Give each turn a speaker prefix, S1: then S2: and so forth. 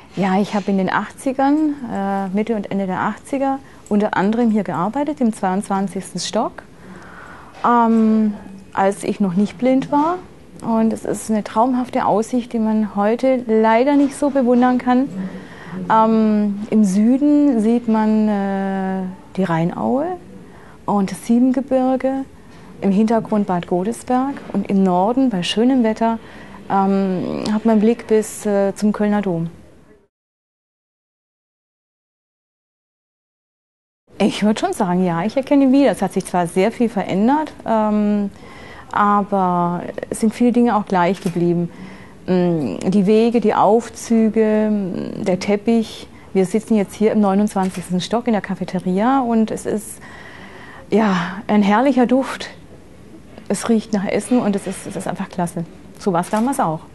S1: Ja, ich habe in den 80ern, Mitte und Ende der 80er, unter anderem hier gearbeitet, im 22. Stock, als ich noch nicht blind war. Und es ist eine traumhafte Aussicht, die man heute leider nicht so bewundern kann. Im Süden sieht man die Rheinaue und das Siebengebirge, im Hintergrund Bad Godesberg und im Norden bei schönem Wetter hat man Blick bis zum Kölner Dom. Ich würde schon sagen, ja, ich erkenne ihn wieder. Es hat sich zwar sehr viel verändert, aber es sind viele Dinge auch gleich geblieben. Die Wege, die Aufzüge, der Teppich. Wir sitzen jetzt hier im 29. Stock in der Cafeteria und es ist ja ein herrlicher Duft. Es riecht nach Essen und es ist einfach klasse. So war es damals auch.